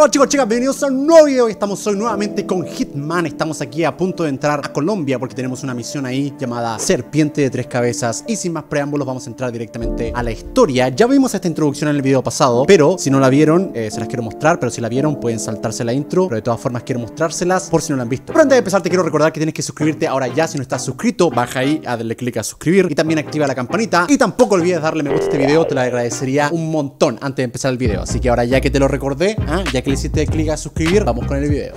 Hola chicos, chicas, bienvenidos a un nuevo video. Estamos hoy nuevamente con Hitman. Estamos aquí a punto de entrar a Colombia porque tenemos una misión ahí llamada Serpiente de Tres Cabezas. Y sin más preámbulos vamos a entrar directamente a la historia. Ya vimos esta introducción en el video pasado, pero si no la vieron, se las quiero mostrar. Pero si la vieron pueden saltarse la intro, pero de todas formas quiero mostrárselas por si no la han visto. Pero antes de empezar te quiero recordar que tienes que suscribirte ahora ya. Si no estás suscrito, baja ahí, darle clic a suscribir y también activa la campanita. Y tampoco olvides darle me gusta a este video, te lo agradecería un montón antes de empezar el video. Así que ahora ya que te lo recordé, ya que le hiciste clic a suscribir, vamos con el video.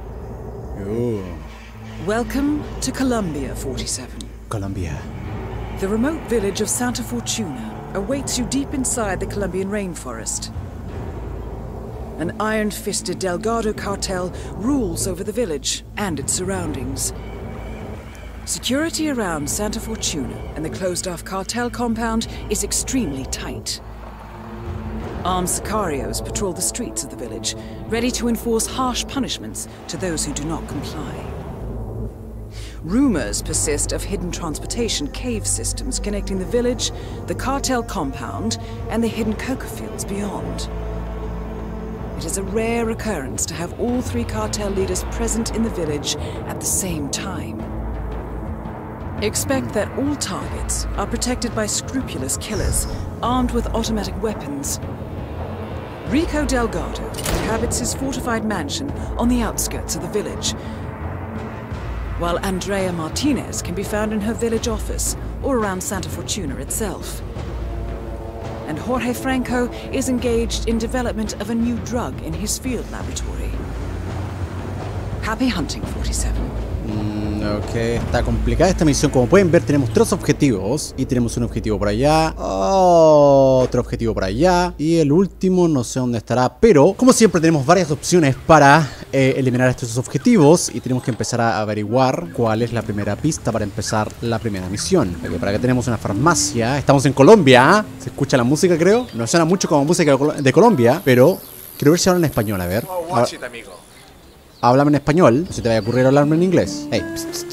Welcome to Colombia, 47. Colombia. The remote village of Santa Fortuna awaits you deep inside the Colombian rainforest. An iron-fisted Delgado cartel rules over the village and its surroundings. Security around Santa Fortuna and the closed-off cartel compound is extremely tight. Armed sicarios patrol the streets of the village, ready to enforce harsh punishments to those who do not comply. Rumors persist of hidden transportation cave systems connecting the village, the cartel compound, and the hidden coca fields beyond. It is a rare occurrence to have all three cartel leaders present in the village at the same time. Expect that all targets are protected by scrupulous killers, armed with automatic weapons. Rico Delgado inhabits his fortified mansion on the outskirts of the village, while Andrea Martinez can be found in her village office or around Santa Fortuna itself. And Jorge Franco is engaged in development of a new drug in his field laboratory. Happy hunting, 47. Ok, está complicada esta misión. Como pueden ver, tenemos tres objetivos. Y tenemos un objetivo por allá, otro objetivo por allá, y el último no sé dónde estará. Pero, como siempre, tenemos varias opciones para eliminar estos objetivos. Y tenemos que empezar a averiguar cuál es la primera pista para empezar la primera misión. Porque para acá tenemos una farmacia. Estamos en Colombia, ¿eh? Se escucha la música, creo. No suena mucho como música de Colombia, pero quiero ver si hablan en español, a ver. Háblame en español, no se te vaya a ocurrir hablarme en inglés. Hey.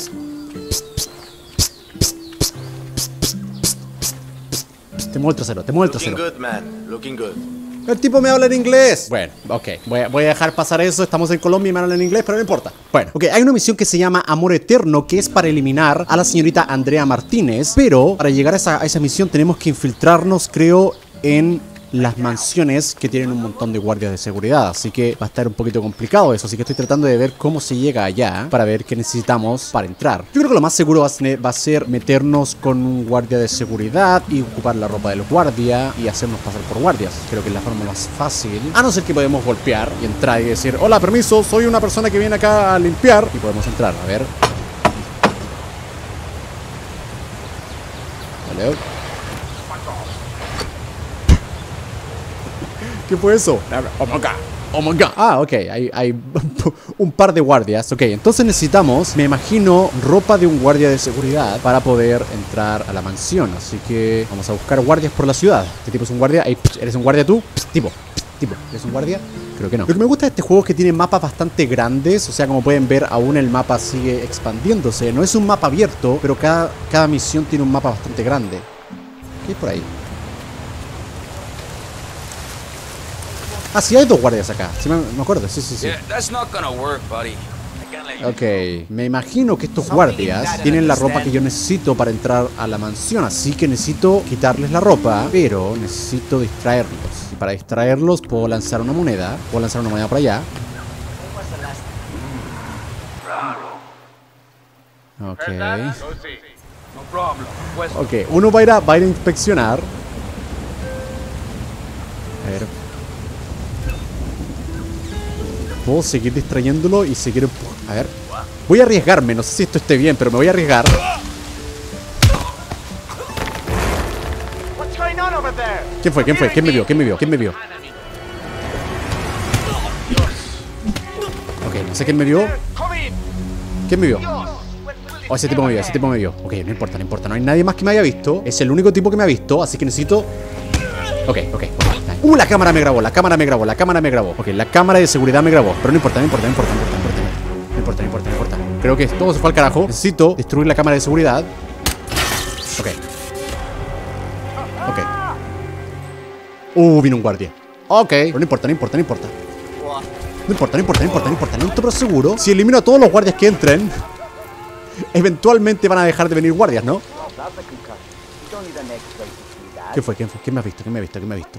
Te muevo el trasero, te muevo el trasero. El tipo me habla en inglés. Bueno, ok, voy a dejar pasar eso. Estamos en Colombia y me hablan en inglés, pero no importa. Bueno, ok, hay una misión que se llama Amor Eterno, que es para eliminar a la señorita Andrea Martínez. Pero para llegar a esa misión tenemos que infiltrarnos, creo, en las mansiones que tienen un montón de guardias de seguridad. Así que va a estar un poquito complicado eso. Así que estoy tratando de ver cómo se llega allá para ver qué necesitamos para entrar. Yo creo que lo más seguro va a ser meternos con un guardia de seguridad y ocupar la ropa del guardia y hacernos pasar por guardias. Creo que es la forma más fácil. A no ser que podemos golpear y entrar y decir: hola, permiso, soy una persona que viene acá a limpiar. Y podemos entrar, a ver. Hello. ¿Qué fue eso? Oh my god. Oh my god. Ah, ok. Hay un par de guardias. Ok, entonces necesitamos, me imagino, ropa de un guardia de seguridad para poder entrar a la mansión. Así que vamos a buscar guardias por la ciudad. ¿Este tipo es un guardia? ¿Eres un guardia tú? Tipo, ¿eres un guardia? Creo que no. Lo que me gusta de este juego es que tiene mapas bastante grandes. O sea, como pueden ver, aún el mapa sigue expandiéndose. No es un mapa abierto, pero cada misión tiene un mapa bastante grande. ¿Qué hay por ahí? Ah, sí, hay dos guardias acá. Sí, me acuerdo, sí. Ok, me imagino que estos guardias tienen la ropa que yo necesito para entrar a la mansión. Así que necesito quitarles la ropa, pero necesito distraerlos. Y para distraerlos puedo lanzar una moneda. Puedo lanzar una moneda por allá. Ok. Ok, uno va a ir a inspeccionar. A ver. Puedo seguir distrayéndolo y seguir empujando. A ver. Voy a arriesgarme. No sé si esto esté bien, pero me voy a arriesgar. ¿Quién fue? ¿Quién me vio? Ok, no sé quién me vio. ¿Quién me vio? Oh, ese tipo me vio. Ok, no importa. No hay nadie más que me haya visto. Es el único tipo que me ha visto, así que necesito... Ok. La cámara me grabó. Ok, la cámara de seguridad me grabó. Pero no importa. Creo que todo se fue al carajo. Necesito destruir la cámara de seguridad. Ok. Vino un guardia. Ok, pero no importa. No importa, no importa, no importa, no importa. Lento pero seguro. Si elimino a todos los guardias que entren, eventualmente van a dejar de venir guardias, ¿no? ¿Qué fue? ¿Quién fue? ¿Quién me ha visto? ¿Quién me ha visto? ¿Quién me ha visto?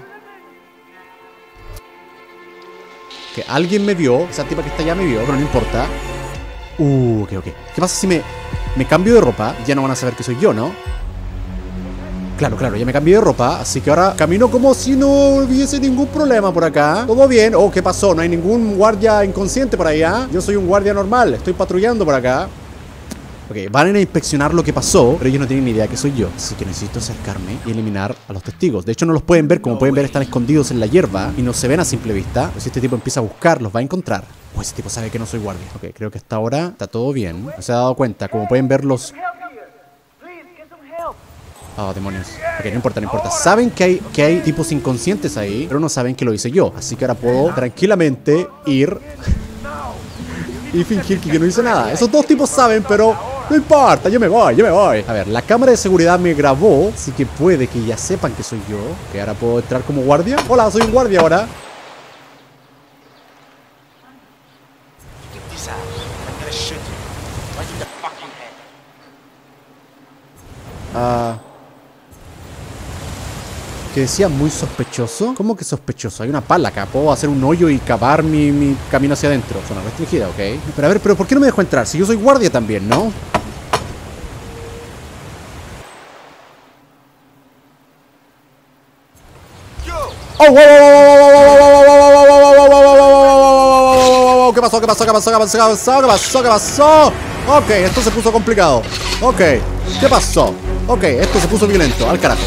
Que alguien me vio. Esa tipa que está allá me vio, pero no importa. Ok. ¿Qué pasa si me cambio de ropa? Ya no van a saber que soy yo, ¿no? Claro, ya me cambié de ropa. Así que ahora camino como si no hubiese ningún problema por acá. Todo bien. Oh, ¿qué pasó? No hay ningún guardia inconsciente por allá. Yo soy un guardia normal. Estoy patrullando por acá. Ok, van a inspeccionar lo que pasó, pero ellos no tienen ni idea que soy yo. Así que necesito acercarme y eliminar a los testigos. De hecho, no los pueden ver. Como pueden ver, están escondidos en la hierba y no se ven a simple vista. Pero si este tipo empieza a buscar, los va a encontrar. O ese tipo sabe que no soy guardia. Ok, creo que hasta ahora está todo bien. No se ha dado cuenta. Como pueden ver, los... Oh, demonios. Ok, no importa, no importa. Saben que hay tipos inconscientes ahí, pero no saben que lo hice yo. Así que ahora puedo tranquilamente ir y fingir que yo no hice nada. Esos dos tipos saben, pero no importa, yo me voy. A ver, la cámara de seguridad me grabó, así que puede que ya sepan que soy yo. Que ahora puedo entrar como guardia. Hola, soy un guardia ahora. Que decía muy sospechoso. ¿Cómo que sospechoso? Hay una pala acá. Puedo hacer un hoyo y cavar mi camino hacia adentro. Zona restringida, ok. Pero a ver, ¿pero por qué no me dejó entrar? Si yo soy guardia también, ¿no? ¡Oh! ¿Qué pasó? Ok, esto se puso complicado. Ok, ¿qué pasó? Ok, esto se puso violento. Al carajo.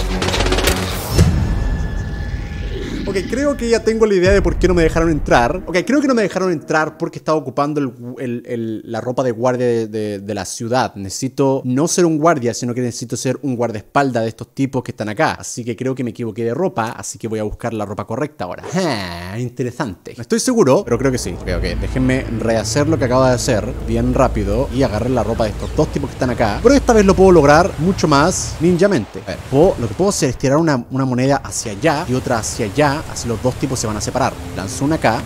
Ok, creo que ya tengo la idea de por qué no me dejaron entrar. Ok, creo que no me dejaron entrar porque estaba ocupando la ropa de guardia de la ciudad. Necesito no ser un guardia, sino que necesito ser un guardaespaldas de estos tipos que están acá. Así que creo que me equivoqué de ropa, así que voy a buscar la ropa correcta ahora. Interesante. No estoy seguro, pero creo que sí. Ok, déjenme rehacer lo que acabo de hacer bien rápido y agarrar la ropa de estos dos tipos que están acá. Pero esta vez lo puedo lograr mucho más ninjamente. A ver, lo que puedo hacer es tirar una moneda hacia allá y otra hacia allá. Así los dos tipos se van a separar. Lanzo una acá.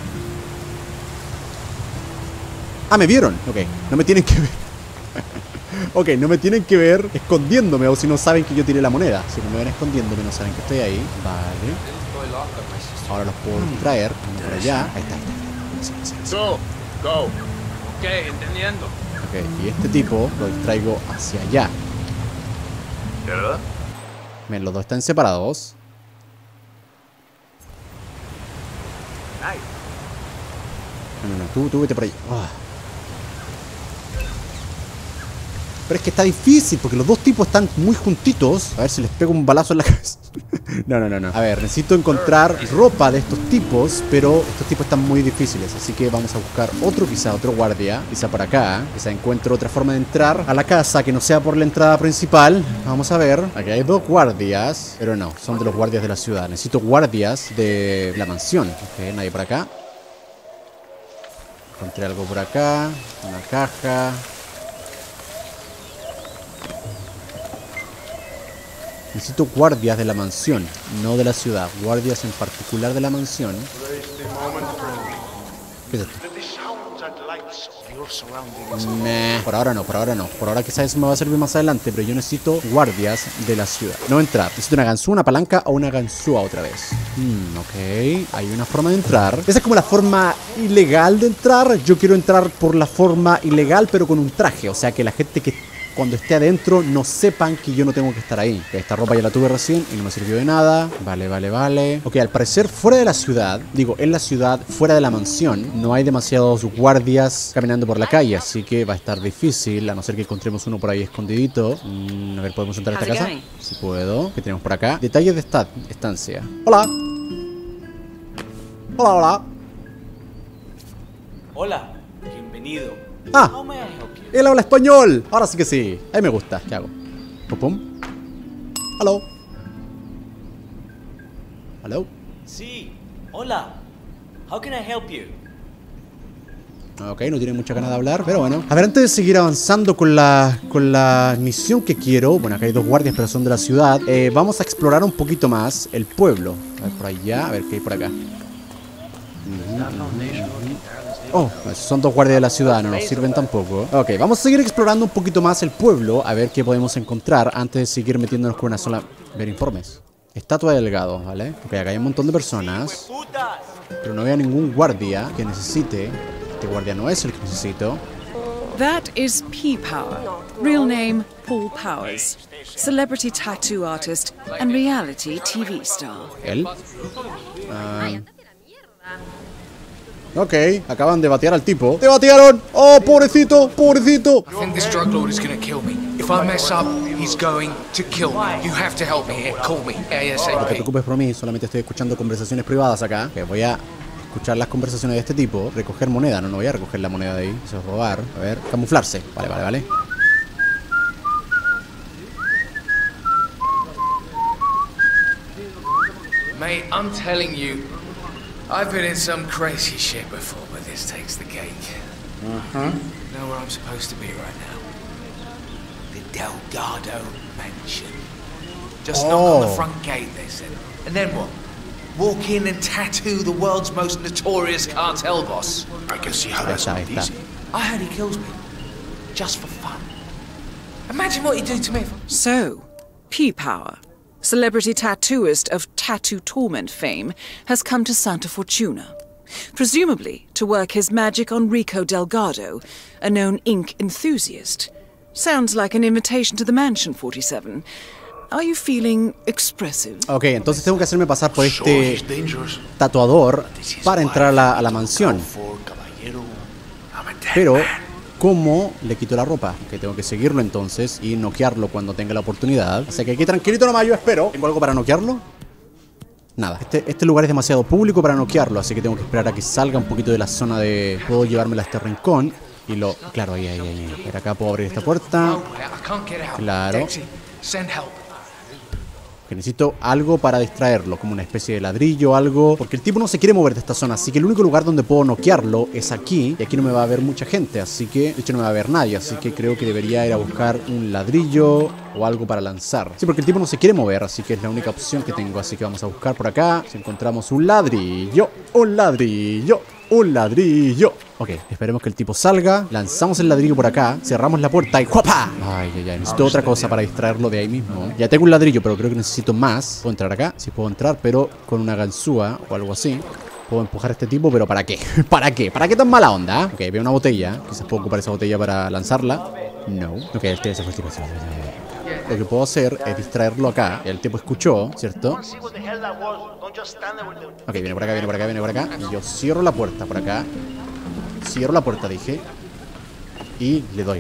Ah, me vieron. Ok, no me tienen que ver. Ok, no me tienen que ver escondiéndome, o si no saben que yo tiré la moneda. Si no me ven escondiéndome, no saben que estoy ahí. Vale. Ahora los puedo traer. Por allá. Ahí está. Go. Ok, entendiendo. Ok, y este tipo lo distraigo hacia allá. ¿Verdad? Ven, los dos están separados. No, tú vete por ahí. Pero es que está difícil porque los dos tipos están muy juntitos. A ver si les pego un balazo en la cabeza. No. A ver, necesito encontrar ropa de estos tipos, pero estos tipos están muy difíciles. Así que vamos a buscar otro guardia. Quizá por acá. Quizá encuentre otra forma de entrar a la casa que no sea por la entrada principal. Vamos a ver. Aquí hay dos guardias, pero no, son de los guardias de la ciudad. Necesito guardias de la mansión. Ok, nadie por acá. Encontré algo por acá. Una caja. Necesito guardias de la mansión, no de la ciudad. Guardias en particular de la mansión. ¿Qué es esto? Por ahora no. Por ahora quizás eso me va a servir más adelante, pero yo necesito guardias de la ciudad. No entrar. Necesito una ganzúa, una palanca o una ganzúa otra vez. Ok. Hay una forma de entrar. Esa es como la forma ilegal de entrar. Yo quiero entrar por la forma ilegal, pero con un traje. O sea, que la gente que cuando esté adentro no sepan que yo no tengo que estar ahí. Esta ropa ya la tuve recién y no me sirvió de nada. Vale. Ok, al parecer fuera de la ciudad, en la ciudad, fuera de la mansión, no hay demasiados guardias caminando por la calle, así que va a estar difícil, a no ser que encontremos uno por ahí escondidito. A ver, ¿podemos entrar a esta casa? Si puedo. ¿Qué tenemos por acá? Detalles de esta estancia. Hola. Hola, bienvenido. Ah, él habla español. Ahora sí que sí. Ahí me gusta. ¿Qué hago? Pum. Hello. Sí, hola. How can I help you? Ok, no tiene mucha ganas de hablar, pero bueno. A ver, antes de seguir avanzando con la misión que quiero. Bueno, acá hay dos guardias, pero son de la ciudad. Vamos a explorar un poquito más el pueblo. A ver, por allá. A ver qué hay por acá. Oh, son dos guardias de la ciudad, no nos sirven tampoco. Ok, vamos a seguir explorando un poquito más el pueblo, a ver qué podemos encontrar antes de seguir metiéndonos con una sola... Ver informes. Estatua de Delgado, ¿vale? Ok, acá hay un montón de personas, pero no veo ningún guardia que necesite. Este guardia no es el que necesito. That is P-Power. Real name, Paul Powers. Celebrity tattoo artist and reality TV star. ¿Él? Ok, acaban de batear al tipo. ¡Te batearon! ¡Oh, pobrecito! ¡Pobrecito! I think this drug lord is gonna kill me. If I mess up, he's going to kill me. You have to help me here. Call me No te ASAP. preocupes por mí, solamente estoy escuchando conversaciones privadas acá. Que voy a escuchar las conversaciones de este tipo. Recoger moneda, no voy a recoger la moneda de ahí. Eso es robar. A ver, camuflarse. Vale, vale, vale. Mate, I'm telling you, I've been in some crazy shit before, but this takes the cake. Know where I'm supposed to be right now? The Delgado Mansion. Just knock on the front gate, they said. And then what? Walk in and tattoo the world's most notorious cartel boss. I can see how that's Ahí not está. easy. I heard he kills me. Just for fun. Imagine what he'd do to me if... So, P-Power, celebrity tattooist of Tattoo Torment fame, has come to Santa Fortuna. Presumably to work his magic on Rico Delgado, a known ink enthusiast. Sounds like an invitation to the Mansion 47. Are you feeling expressive? Ok, entonces tengo que hacerme pasar por Sure, este he's dangerous. tatuador This is para why entrar a la mansión. for caballero. I'm a dead Pero, man. ¿cómo le quito la ropa? Que tengo que seguirlo entonces y noquearlo cuando tenga la oportunidad. Así que aquí tranquilito nomás, yo espero. ¿Tengo algo para noquearlo? Nada. Este lugar es demasiado público para noquearlo, así que tengo que esperar a que salga un poquito de la zona de... Puedo llevármela a este rincón y lo... Claro, ahí. Pero acá puedo abrir esta puerta. I can't get out. Claro. Dexy, send help. Que necesito algo para distraerlo, como una especie de ladrillo o algo. Porque el tipo no se quiere mover de esta zona, así que el único lugar donde puedo noquearlo es aquí. Y aquí no me va a ver mucha gente, así que... De hecho no me va a ver nadie, así que creo que debería ir a buscar un ladrillo o algo para lanzar. Sí, porque el tipo no se quiere mover, así que es la única opción que tengo. Así que vamos a buscar por acá. Si encontramos un ladrillo, un ladrillo, un ladrillo. Ok, esperemos que el tipo salga. Lanzamos el ladrillo por acá. Cerramos la puerta y ¡juapa! Ay. Necesito otra cosa para distraerlo de ahí mismo. Ya tengo un ladrillo, pero creo que necesito más. ¿Puedo entrar acá? Sí puedo entrar, pero con una ganzúa o algo así. Puedo empujar a este tipo, pero ¿para qué? ¿Para qué? ¿Para qué tan mala onda? Ok, veo una botella. Quizás puedo ocupar esa botella para lanzarla. No. Ok, el tipo se fue. Lo que puedo hacer es distraerlo acá. El tipo escuchó, ¿cierto? Ok, viene por acá. Y yo cierro la puerta por acá. Cierro la puerta, dije. Y le doy.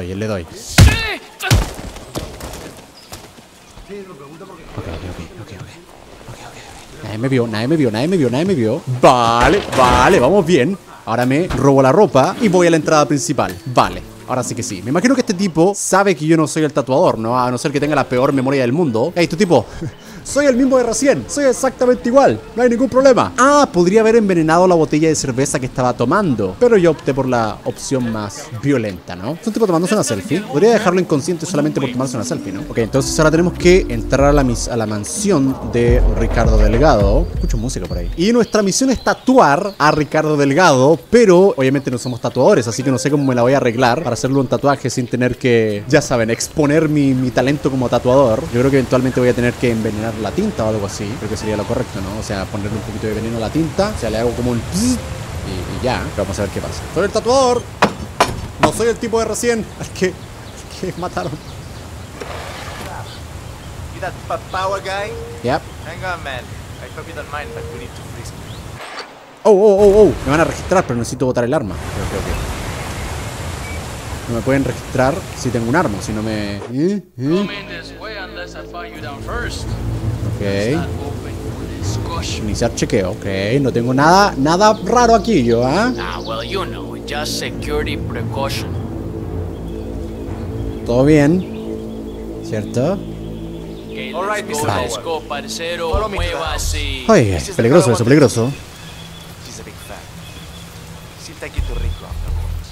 Ok. Nadie me vio. Vale, vamos bien. Ahora me robo la ropa y voy a la entrada principal. Vale, ahora sí que sí. Me imagino que este tipo sabe que yo no soy el tatuador, ¿no? A no ser que tenga la peor memoria del mundo. Hey, tu tipo... Soy el mismo de recién, soy exactamente igual, no hay ningún problema. Ah, podría haber envenenado la botella de cerveza que estaba tomando, pero yo opté por la opción más violenta, ¿no? Es un tipo tomándose una selfie. Podría dejarlo inconsciente solamente por tomarse una selfie, ¿no? Ok, entonces ahora tenemos que entrar a la mansión de Ricardo Delgado. Escucho música por ahí. Y nuestra misión es tatuar a Ricardo Delgado, pero obviamente no somos tatuadores, así que no sé cómo me la voy a arreglar para hacerle un tatuaje sin tener que, ya saben, exponer mi talento como tatuador. Yo creo que eventualmente voy a tener que envenenar la tinta o algo así. Creo que sería lo correcto, ¿no? O sea, ponerle un poquito de veneno a la tinta. O sea, le hago como un... Y ya. Pero vamos a ver qué pasa. Soy el tatuador. No soy el tipo de recién al que mataron. You that power guy? Yep. Hang on, man. I hope you don't mind, but we need to freeze me. Oh. Me van a registrar, pero necesito botar el arma. Ok. No me pueden registrar si tengo un arma, si no me... Ok. Iniciar chequeo. Ok, no tengo nada raro aquí yo, ¿ah? Ah, well, you know, just security precaution. Todo bien. ¿Cierto? Okay, All right, Mr. let's go, parcero. Follow me to the Muévase. Ay, peligroso eso, peligroso. She's a big fan. She'll take you to Rico afterwards.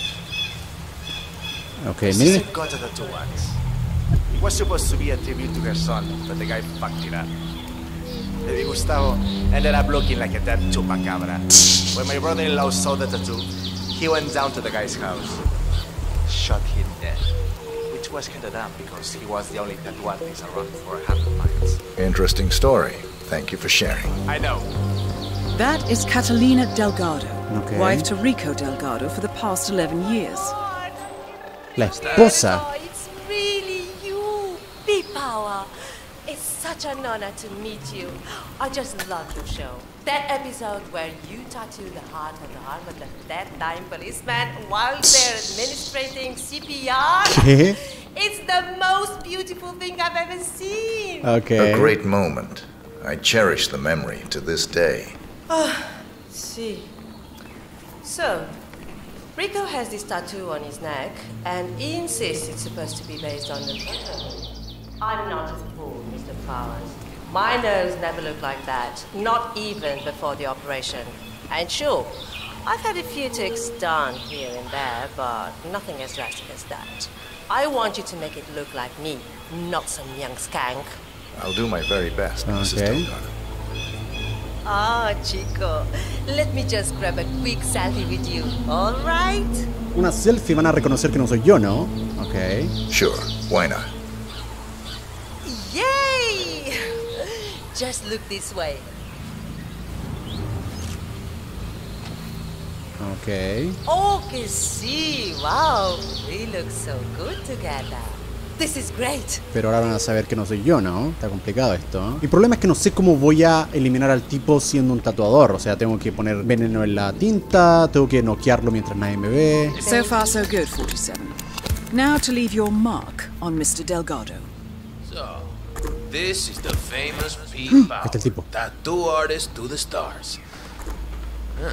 Ok, She's miren. got a tattoo wax. It was supposed to be a tribute to her son, but the guy fucked it up. Baby Gustavo ended up looking like a dead chupacabra. When my brother-in-law saw the tattoo, he went down to the guy's house, shot him dead. Which was kinda dumb because he was the only tattoo artist around for 100 miles. Interesting story. Thank you for sharing. I know. That is Catalina Delgado, Okay. wife to Rico Delgado for the past 11 years. La esposa. Oh, it's really you, B-Power. It's such an honor to meet you. I just love your show. That episode where you tattoo the heart on the arm of the dead-dying policeman while they're administrating CPR. ¿Qué? It's the most beautiful thing I've ever seen. Okay. A great moment. I cherish the memory to this day. See. So, Rico has this tattoo on his neck, and he insists it's supposed to be based on the photo. I'm not a fool, Mr. Powers. My nose never looked like that, not even before the operation. And sure, I've had a few ticks done here and there, but nothing as drastic as that. I want you to make it look like me, not some young skank. I'll do my very best, Mrs. Okay. Delgado. Ah, Chico, let me just grab a quick selfie with you, all right? Una selfie, van a reconocer que no soy yo, ¿no? Ok. Sure, why not? Yay! Just look this way. Ok. Oh, que sí, wow, we look so good together. This is great. Pero ahora van a saber que no soy yo, ¿no? Está complicado esto. El problema es que no sé cómo voy a eliminar al tipo siendo un tatuador. O sea, tengo que poner veneno en la tinta, tengo que noquearlo mientras nadie me ve. So far, so good, 47. Now to leave your mark on Mr. Delgado. So, this is the famous Pete Power, Este tipo. tattoo artist to the stars. Huh.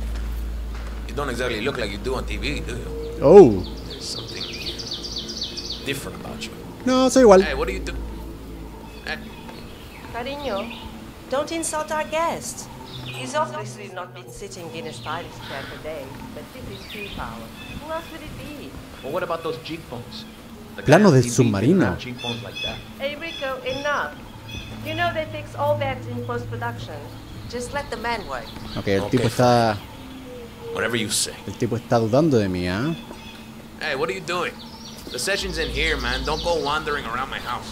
You don't exactly look like you do on TV, do you? Oh. There's something different about you. No, soy igual. Hey, what do you do? Hey, Cariño, don't insult our guest. He's obviously not been sitting in a stylish chair for days, but this is Pete Power. Who else would it be? Well, what about those cheekbones? The Plano guy on del TV submarino. didn't have cheekbones like that. Hey, Rico, enough. You know they fix all that in post-production. Just let the man work. Ok, el Ok, tipo está... whatever you say. El tipo está dudando de mí, ¿ah? Hey, what are you doing? The session's in here, man. Don't go wandering around my house.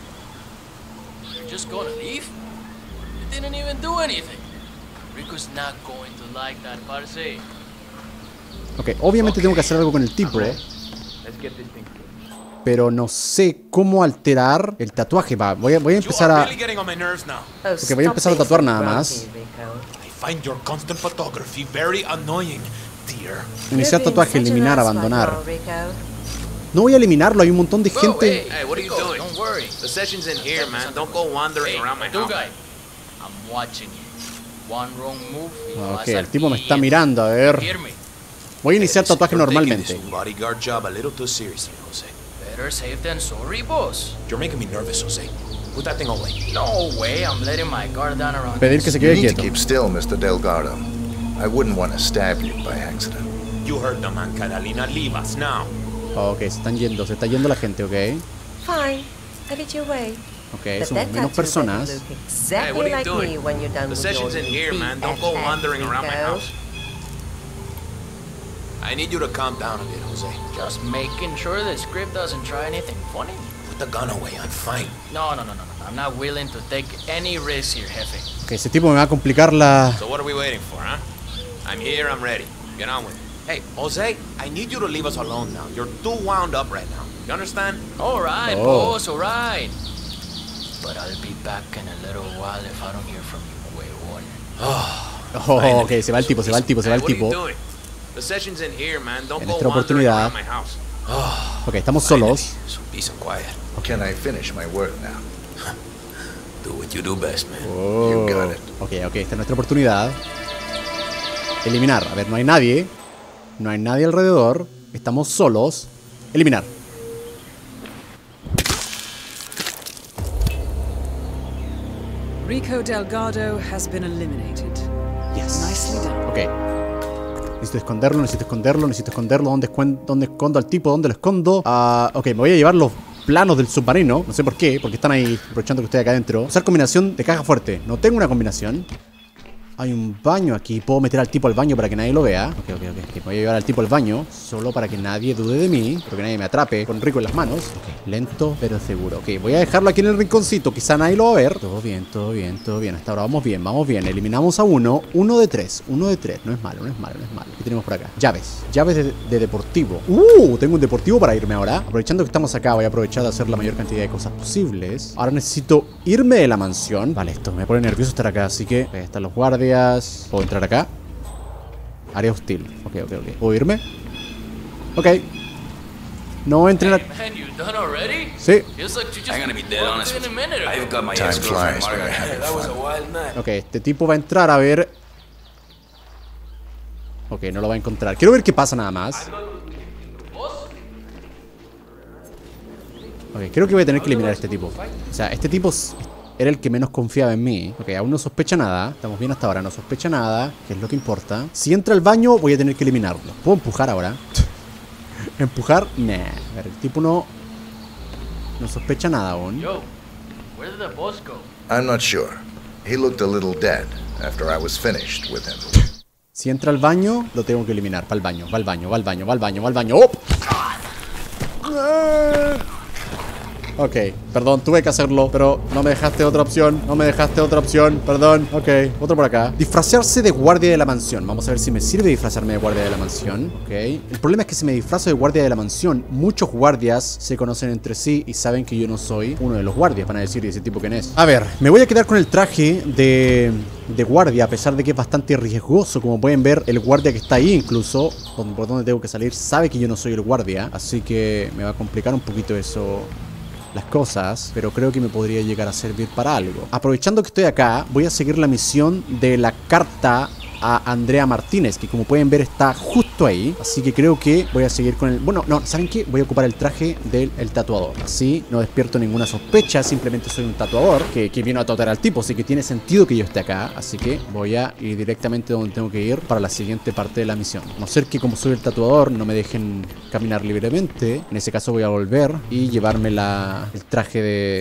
You're just gonna leave? You didn't even do anything. Rico's not going to like that, parce. Ok, obviamente tengo que hacer algo con el tipo, Let's get this thing. pero no sé cómo alterar el tatuaje. Va, voy a empezar a... Really getting on my nerves now. Oh, Ok, voy a empezar a stop tatuar being nada so más. grumpy, Rico. I find your constant photography very annoying, dear. Iniciar You're being tatuaje, such an eliminar, ass right abandonar. now, Rico. No voy a eliminarlo, hay un montón de Whoa, gente... Hey, what are you Rico, doing? Don't worry. The session's in here, man. Don't go wandering Hey, around my tattoo house. guy. I'm watching you. One wrong move. y Ok, vas el al tipo me está pie. mirando, a ver... Hear me. Voy a iniciar tatuaje You're taking normalmente. this bodyguard job a little too seriously, Jose. Better safe than sorry, boss. You're making me nervous, Jose. Put that thing away. No way, I'm letting my guard down around Pedir que se You quede need to quieto. keep still, Mr. Delgado. I wouldn't want to stab you by accident. You heard the man, Catalina. Leave us now. Ok, se está yendo la gente, ok. Fine, have it your way. Ok, But somos that menos tattoo personas. better look Hey, exactly what are you like doing? me when you're done The with session's your in here, man. Don't go BFF, wandering around my Rico. house. I need you to calm down a bit, Jose. Just making sure the script doesn't try anything funny. Put the gun away. I'm fine. No. I'm not willing to take any risks here, jefe. Ok, ese tipo me va a complicar la... So what are we waiting for, huh? I'm here, I'm ready. Get on with it. Hey, Jose, I need you to leave us alone now. You're too wound up right now. You understand? All right, Oh. boss, all right. But I'll be back in a little while if I don't hear from you, huevón. Oh, ok, se va el tipo, se va el tipo, se va Hey, el what are you tipo. doing? The session's in here, man. Don't En go esta wandering oportunidad- around my house. Ok, estamos solos. Some peace and quiet. Can I finish my work now? Do what you do best, man. Oh. You got it. Ok, esta es nuestra oportunidad. Eliminar. A ver, no hay nadie. No hay nadie alrededor. Estamos solos. Eliminar. Rico Delgado has been eliminated. Yes. Nicely done. Ok. Necesito esconderlo. ¿Dónde escondo al tipo? ¿Dónde lo escondo? Ok, me voy a llevar los planos del submarino. No sé por qué, porque están ahí aprovechando que estoy acá adentro. Usar combinación de caja fuerte. No tengo una combinación. Hay un baño aquí. Puedo meter al tipo al baño para que nadie lo vea. Ok. Voy a llevar al tipo al baño solo para que nadie dude de mí, porque nadie me atrape con Rico en las manos. Ok, lento pero seguro. Ok, voy a dejarlo aquí en el rinconcito. Quizá nadie lo va a ver. Todo bien. Hasta ahora vamos bien. Eliminamos a uno. 1 de 3. No es malo. ¿Qué tenemos por acá? Llaves de deportivo. Tengo un deportivo para irme ahora. Aprovechando que estamos acá, voy a aprovechar de hacer la mayor cantidad de cosas posibles. Ahora necesito irme de la mansión. Vale, esto me pone nervioso estar acá, así que ahí están los guardias. ¿Puedo entrar acá? Área hostil. Ok. ¿Puedo irme? Ok. No entren a... Sí. Ok, este tipo va a entrar a ver... Ok, no lo va a encontrar. Quiero ver qué pasa nada más. Ok, creo que voy a tener que eliminar a este tipo. O sea, este tipo... era el que menos confiaba en mí. Ok, aún no sospecha nada. Estamos bien hasta ahora, no sospecha nada, que es lo que importa. Si entra al baño, voy a tener que eliminarlo. ¿Puedo empujar ahora? ¿Empujar? Nah. A ver, el tipo no sospecha nada aún. Yo, where did the boss go? I'm not sure. He looked a little dead after I was finished with him. Si entra al baño, lo tengo que eliminar. Va al baño. ¡Oh! Ok, perdón, tuve que hacerlo, pero no me dejaste otra opción. Perdón. Ok, otro por acá. Disfrazarse de guardia de la mansión. Vamos a ver si me sirve disfrazarme de guardia de la mansión. Ok, el problema es que si me disfrazo de guardia de la mansión, muchos guardias se conocen entre sí y saben que yo no soy uno de los guardias. Van a decir, ¿y ese tipo quién es? A ver, me voy a quedar con el traje de guardia, a pesar de que es bastante riesgoso. Como pueden ver, el guardia que está ahí incluso, por donde tengo que salir, sabe que yo no soy el guardia. Así que me va a complicar un poquito eso, las cosas, pero creo que me podría llegar a servir para algo. Aprovechando que estoy acá, voy a seguir la misión de la carta a Andrea Martínez, que como pueden ver está justo ahí. Así que creo que voy a seguir con el... Bueno, no, ¿saben qué? Voy a ocupar el traje del tatuador. Así no despierto ninguna sospecha, simplemente soy un tatuador que vino a tatuar al tipo, así que tiene sentido que yo esté acá. Así que voy a ir directamente donde tengo que ir para la siguiente parte de la misión. A no ser que como soy el tatuador no me dejen caminar libremente. En ese caso voy a volver y llevarme el traje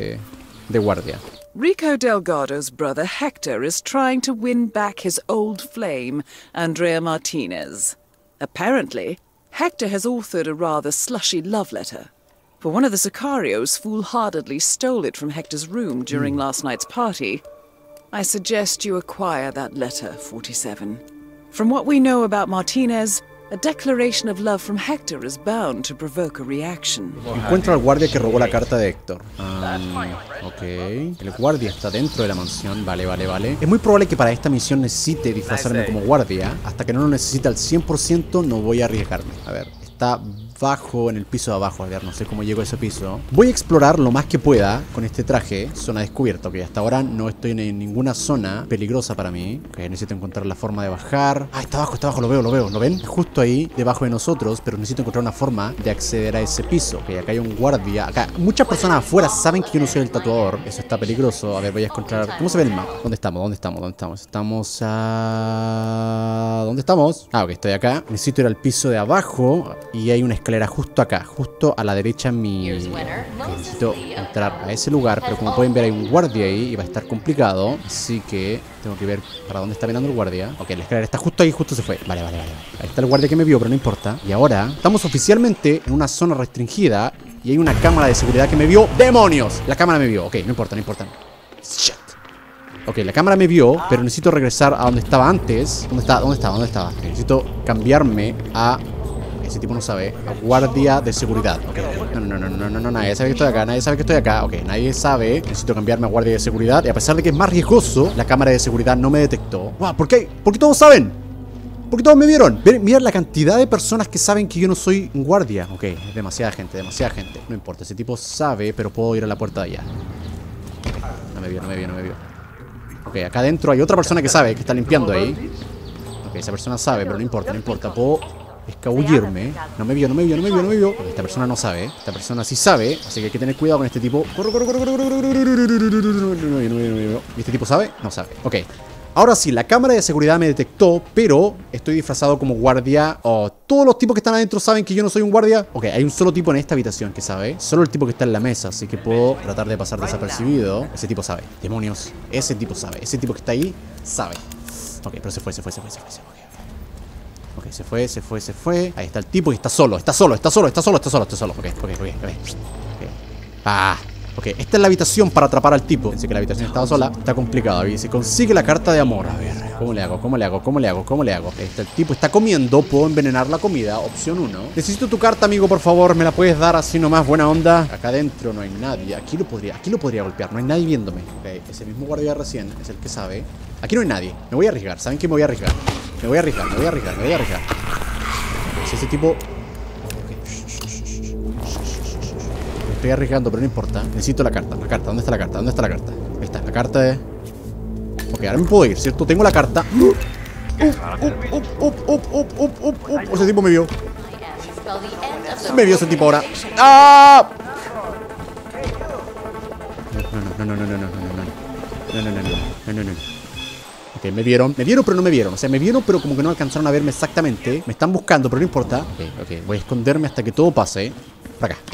de guardia. Rico Delgado's brother Hector is trying to win back his old flame, Andrea Martinez. Apparently, Hector has authored a rather slushy love letter. For one of the Sicarios foolhardily stole it from Hector's room during last night's party. I suggest you acquire that letter, 47. From what we know about Martinez, a declaration of love from Hector is bound to provoke a reaction. Encuentro al guardia que robó la carta de Héctor. Ok. El guardia está dentro de la mansión. Vale. Es muy probable que para esta misión necesite disfrazarme como guardia. Hasta que no lo necesite al 100%, no voy a arriesgarme. A ver, está bajo, en el piso de abajo. A ver, no sé cómo llego a ese piso. Voy a explorar lo más que pueda con este traje. Zona descubierta. Ok, hasta ahora no estoy en ninguna zona peligrosa para mí. Ok, necesito encontrar la forma de bajar. Ah, está abajo, lo veo. ¿Lo ven? Justo ahí, debajo de nosotros. Pero necesito encontrar una forma de acceder a ese piso. Ok, acá hay un guardia. Acá, muchas personas afuera saben que yo no soy el tatuador. Eso está peligroso. A ver, voy a encontrar... ¿Cómo se ve el mapa? ¿Dónde estamos? Estamos a... ¿Dónde estamos? Ah, ok, estoy acá. Necesito ir al piso de abajo. Y hay una escalera justo acá, justo a la derecha en mi... Necesito entrar a ese lugar, pero como pueden ver hay un guardia ahí y va a estar complicado. Así que tengo que ver para dónde está mirando el guardia. Ok, la escalera está justo ahí, justo se fue. Vale. Ahí está el guardia que me vio, pero no importa. Y ahora estamos oficialmente en una zona restringida y hay una cámara de seguridad que me vio. ¡Demonios! La cámara me vio. Ok, no importa. Shit. Ok, la cámara me vio, pero necesito regresar a donde estaba antes. ¿Dónde estaba? Okay, necesito cambiarme a... Ese tipo no sabe. A guardia de seguridad. Okay. No, nadie sabe que estoy acá. Ok, nadie sabe. Necesito cambiarme a guardia de seguridad. Y a pesar de que es más riesgoso, la cámara de seguridad no me detectó. Wow, ¿por qué? ¿Por qué todos saben? ¿Por qué todos me vieron? Mirad la cantidad de personas que saben que yo no soy un guardia. Ok, es demasiada gente. No importa, ese tipo sabe, pero puedo ir a la puerta de allá. No me vio. Ok, acá adentro hay otra persona que sabe, que está limpiando ahí. Ok, esa persona sabe, pero no importa. Puedo escabullirme. No me vio. Porque esta persona no sabe. Esta persona sí sabe. Así que hay que tener cuidado con este tipo. Corre. ¿Y este tipo sabe? No sabe. Ok. Ahora sí, la cámara de seguridad me detectó, pero estoy disfrazado como guardia. Oh, todos los tipos que están adentro saben que yo no soy un guardia. Ok, hay un solo tipo en esta habitación que sabe. Solo el tipo que está en la mesa, así que puedo tratar de pasar desapercibido. Ese tipo sabe. Demonios. Ese tipo sabe. Ese tipo que está ahí, sabe. Ok, pero se fue. Ok, se fue. Ahí está el tipo y está solo. Ok. Ah. Ok, esta es la habitación para atrapar al tipo. Pensé que la habitación estaba sola. Está complicado. Y se consigue la carta de amor. A ver, ¿cómo le hago? Ahí está el tipo, está comiendo. Puedo envenenar la comida. Opción 1. Necesito tu carta, amigo, por favor. ¿Me la puedes dar así nomás? Buena onda. Acá adentro no hay nadie. Aquí lo podría golpear. No hay nadie viéndome. Ok, ese mismo guardia de recién es el que sabe. Aquí no hay nadie. Me voy a arriesgar. ¿Saben qué? Me voy a arriesgar. Si ese tipo... Estoy arriesgando, pero no importa. Necesito la carta. ¿Dónde está la carta? Ahí está, la carta de... Ok, ahora me puedo ir, ¿cierto? Tengo la carta. Ese tipo me vio. Me vio ese tipo ahora. ¡Ah! No. Ok, me vieron, pero no me vieron. O sea, me vieron, pero como que no alcanzaron a verme exactamente. Me están buscando, pero no importa. Ok, voy a esconderme hasta que todo pase. Por acá.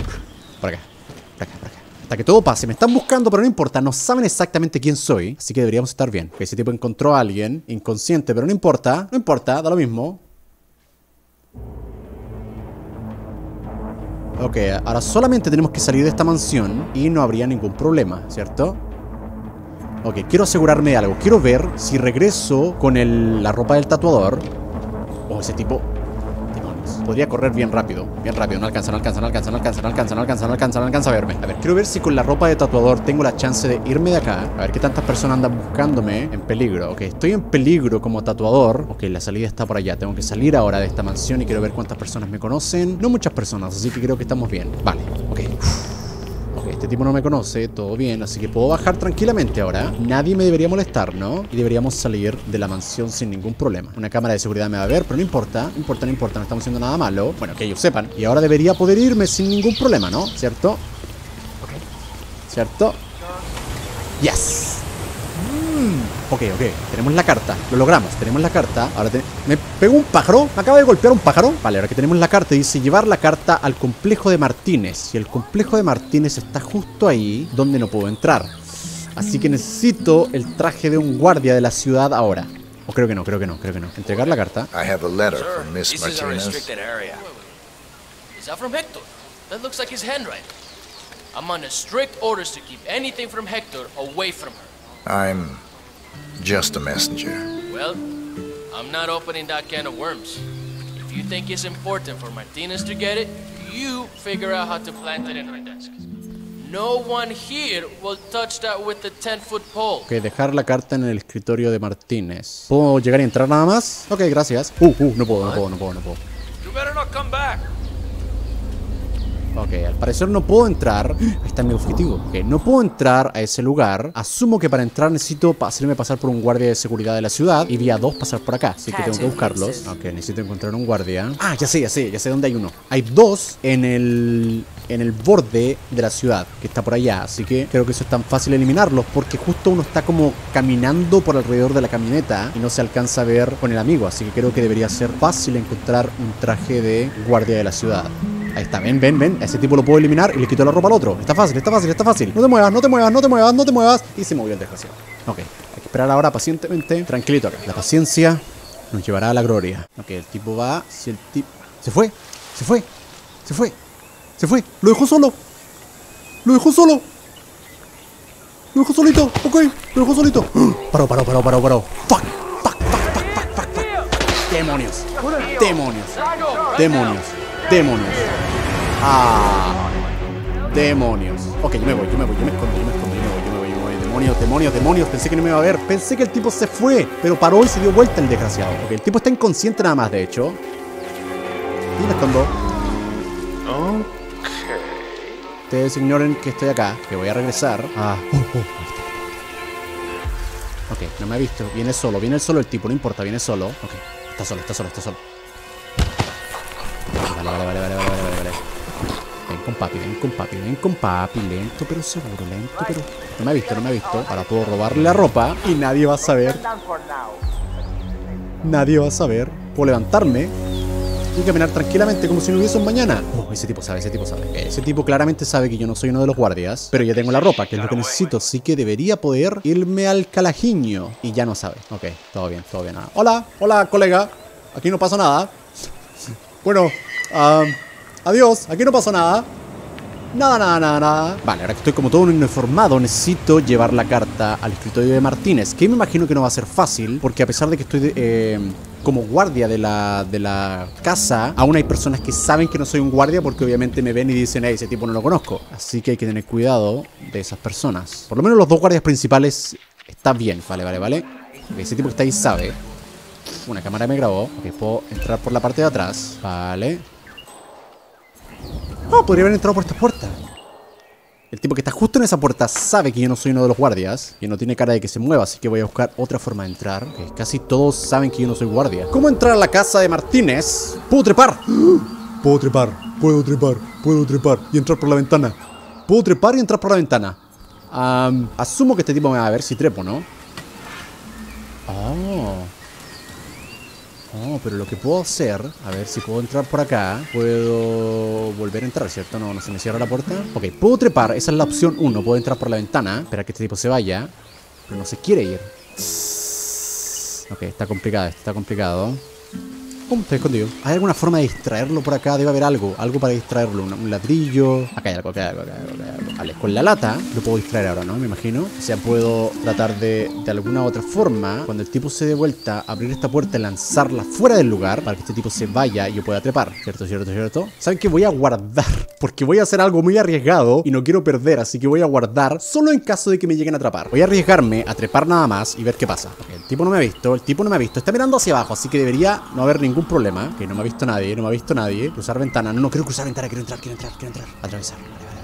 Hasta que todo pase. Me están buscando, pero no importa. No saben exactamente quién soy. Así que deberíamos estar bien. Ok, ese tipo encontró a alguien inconsciente, pero no importa. Da lo mismo. Ok, ahora solamente tenemos que salir de esta mansión y no habría ningún problema, ¿cierto? Ok, quiero asegurarme de algo. Quiero ver si regreso con la ropa del tatuador. Oh, ese tipo... Podría correr bien rápido. No alcanza a verme. A ver, quiero ver si con la ropa de tatuador tengo la chance de irme de acá. A ver qué tantas personas andan buscándome en peligro. Ok, estoy en peligro como tatuador. Ok, la salida está por allá. Tengo que salir ahora de esta mansión y quiero ver cuántas personas me conocen. No muchas personas, así que creo que estamos bien. Vale, ok. Este tipo no me conoce, todo bien, así que puedo bajar tranquilamente ahora. Nadie me debería molestar, ¿no? Y deberíamos salir de la mansión sin ningún problema. Una cámara de seguridad me va a ver, pero no importa, no estamos haciendo nada malo. Bueno, que ellos sepan. Y ahora debería poder irme sin ningún problema, ¿no? ¿Cierto? ¿Cierto? ¡Yes! Ok, tenemos la carta, lo logramos, tenemos la carta. Ahora me pegó un pájaro, me acaba de golpear un pájaro. Vale, ahora que tenemos la carta, dice llevar la carta al complejo de Martínez. Y el complejo de Martínez está justo ahí, donde no puedo entrar. Así que necesito el traje de un guardia de la ciudad ahora. O creo que no. Entregar la carta. I have a letter from Miss Martinez. Is that from Hector? That looks like his handwriting. I'm under strict orders to keep anything from Hector away from her. I'm just a messenger. Well, I'm not opening that can of worms. If you think it's important for Martinez to get it, you figure out how to plant it in her desk. No one here will touch that with the 10-foot pole. Ok, dejar la carta en el escritorio de Martínez. ¿Puedo llegar y entrar nada más? Ok, gracias. No puedo. You better not come back. Ok, al parecer no puedo entrar. Ahí está mi objetivo. Ok, no puedo entrar a ese lugar. Asumo que para entrar necesito hacerme pasar por un guardia de seguridad de la ciudad. Y vía 2 pasar por acá. Así que tengo que buscarlos. Ok, necesito encontrar un guardia. Ah, ya sé dónde hay uno. Hay 2 en el borde de la ciudad, que está por allá. Así que creo que eso es tan fácil eliminarlos, porque justo uno está como caminando por alrededor de la camioneta y no se alcanza a ver con el amigo. Así que creo que debería ser fácil encontrar un traje de guardia de la ciudad. Ahí está, ven. A ese tipo lo puedo eliminar y le quito la ropa al otro. Está fácil. No te muevas. Y se movió el desgraciado. Ok, hay que esperar ahora pacientemente. Tranquilito acá. La paciencia nos llevará a la gloria. Ok, el tipo va. Si el tipo... Se fue. Lo dejó solo. Lo dejó solito. Ok, lo dejó solito. Paró. Fuck. Demonios. Ah, demonios. Ok, yo me escondo. Demonios. Pensé que no me iba a ver. Pensé que el tipo se fue, pero paró y se dio vuelta el desgraciado. Ok, el tipo está inconsciente nada más, de hecho. Y me escondo. Ustedes ignoren que estoy acá, que voy a regresar. Ok, no me ha visto. Viene solo el tipo, no importa, viene solo. Ok, está solo. Vale. con papi, ven con papi, ven con papi. Lento pero seguro, lento pero... No me ha visto, no me ha visto. Ahora puedo robarle la ropa y nadie va a saber. Nadie va a saber. Puedo levantarme y caminar tranquilamente como si no hubiese un mañana. Oh, ese tipo sabe, ese tipo sabe. Ese tipo claramente sabe que yo no soy uno de los guardias, pero ya tengo la ropa, que es lo que necesito. Así que debería poder irme al calajiño. Y ya no sabe. Ok, todo bien, todo bien. Hola, hola, colega. Aquí no pasa nada. Bueno, adiós. Aquí no pasa nada. Nada. Vale, ahora que estoy como todo un uniformado, necesito llevar la carta al escritorio de Martínez, que me imagino que no va a ser fácil, porque a pesar de que estoy como guardia de la casa, aún hay personas que saben que no soy un guardia, porque obviamente me ven y dicen, hey, ese tipo no lo conozco. Así que hay que tener cuidado de esas personas. Por lo menos los dos guardias principales están bien, vale. Ese tipo que está ahí sabe. Una cámara me grabó. Ok, puedo entrar por la parte de atrás. Vale. Oh, podría haber entrado por esta puerta. El tipo que está justo en esa puerta sabe que yo no soy uno de los guardias, que no tiene cara de que se mueva, así que voy a buscar otra forma de entrar. Okay, casi todos saben que yo no soy guardia. ¿Cómo entrar a la casa de Martínez? ¡Puedo trepar! Puedo trepar y entrar por la ventana. Puedo trepar y entrar por la ventana. Asumo que este tipo me va a ver si trepo, ¿no? Oh, pero lo que puedo hacer, a ver si puedo entrar por acá. Puedo volver a entrar, ¿cierto? No se me cierra la puerta. Ok, puedo trepar, esa es la opción 1. Puedo entrar por la ventana, esperar que este tipo se vaya, pero no se quiere ir. Ok, está complicado, está complicado. Está escondido. ¿Hay alguna forma de distraerlo por acá? Debe haber algo para distraerlo. Un ladrillo. Acá hay algo. Vale, con la lata lo puedo distraer ahora, ¿no? Me imagino. O sea, puedo tratar de alguna otra forma, cuando el tipo se dé vuelta, abrir esta puerta y lanzarla fuera del lugar para que este tipo se vaya y yo pueda trepar. ¿Cierto? ¿Saben qué? Voy a guardar, porque voy a hacer algo muy arriesgado y no quiero perder, así que voy a guardar solo en caso de que me lleguen a atrapar. Voy a arriesgarme a trepar nada más y ver qué pasa. Okay, el tipo no me ha visto, Está mirando hacia abajo, así que debería no haber ningún problema. Que no me ha visto nadie, Cruzar ventana. No quiero cruzar ventana, quiero entrar. Atravesar.